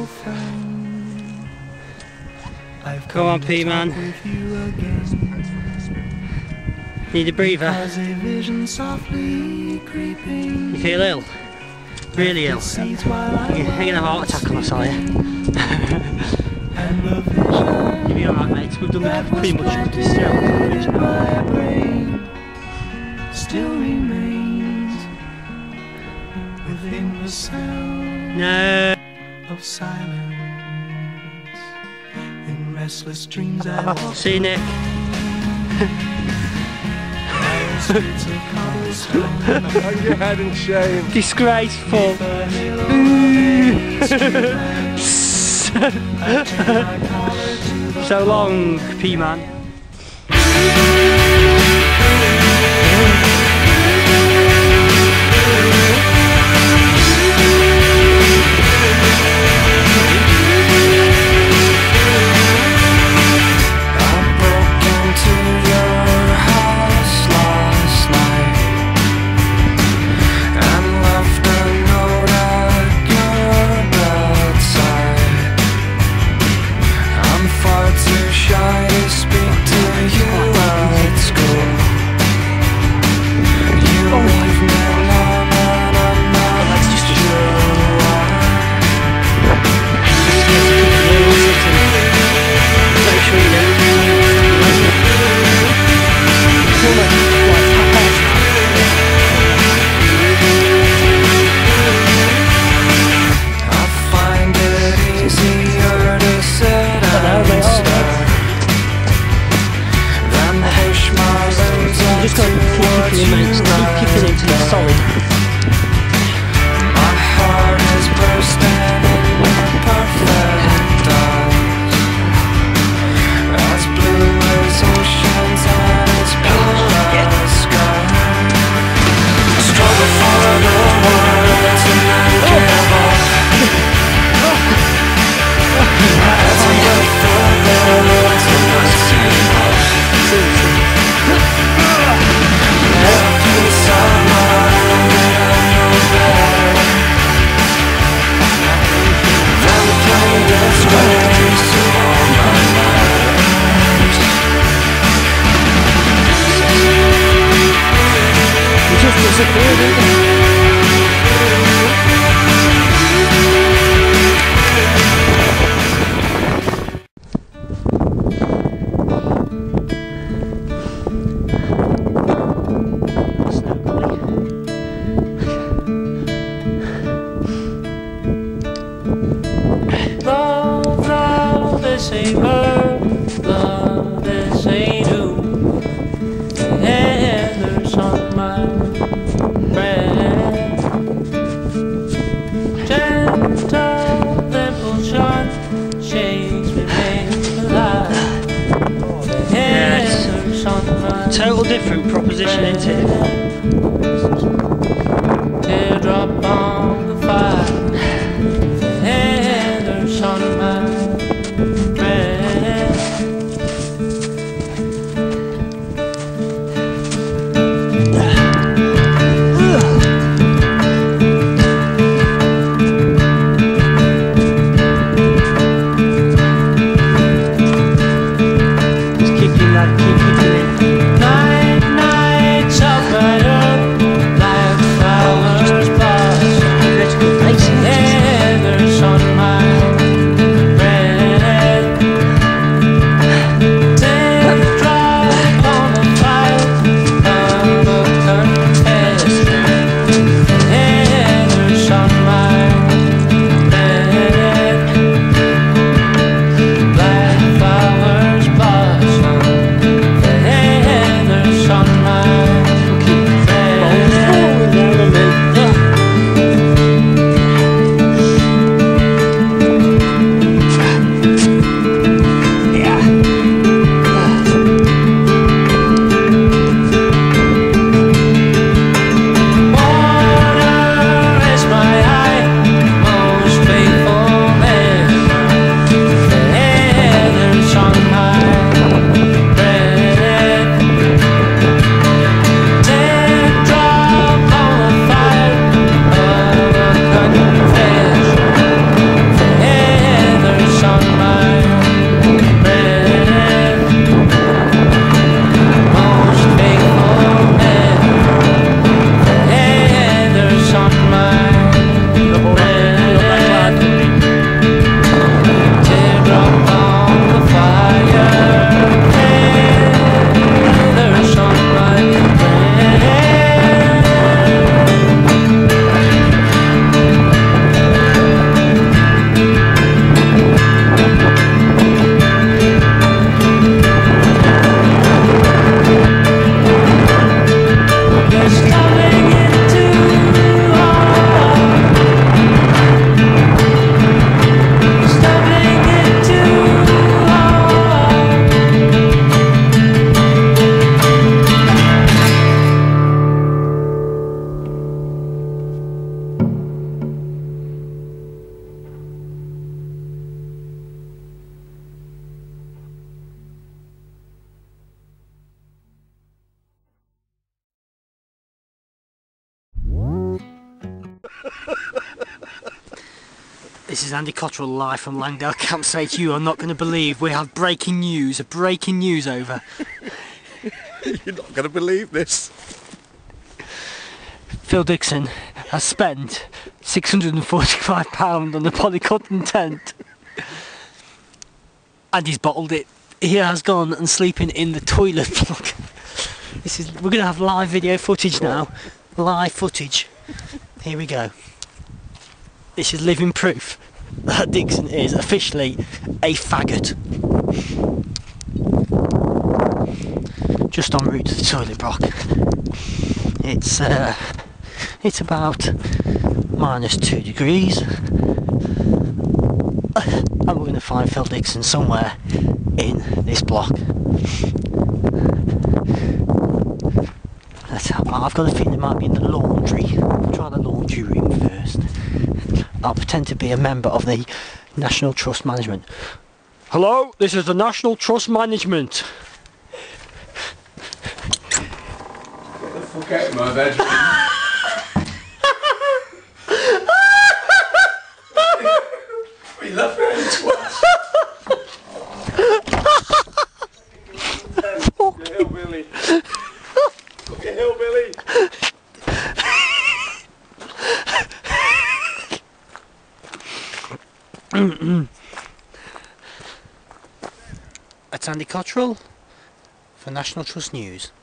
Come on, P-Man. Need a breather? You feel ill? Really ill? You're gonna have a heart attack on us, are you? You'll be alright, mate. We've done pretty much still remains within the sound of silence. In restless dreams I see you, Nick. Hang your head in shame. Disgraceful. So long, P-Man. Just got to keep kicking into the solid. My heart is bursting in perfect dance, as blue as oceans and as pure as sky. Struggle for the world and then give up. As I look for the world to not see up. This ain't birth, love, this ain't who. Heathers on my breath. Gentle impulsion shakes me alive. Heathers on my Total different proposition, isn't it? Teardrop on the fire. Heathers on my This is Andy Cottrell live from Langdale Campsite. You are not going to believe we have breaking news, over. You're not going to believe this. Phil Dixon has spent £645 on the polycotton tent. And he's bottled it. He has gone and sleeping in the toilet block. We're going to have live video footage now. Live footage. Here we go. This is living proof that Dixon is officially a faggot. Just en route to the toilet block. It's about -2 degrees. And we're going to find Phil Dixon somewhere in this block. I've got a feeling it might be in the laundry. I'll try the laundry room first. I'll pretend to be a member of the National Trust Management. Hello, this is the National Trust Management. Get the fuck out of my bedroom. We love it twice. Hillbilly. Fucking hillbilly. That's Andy Cottrell for National Trust News.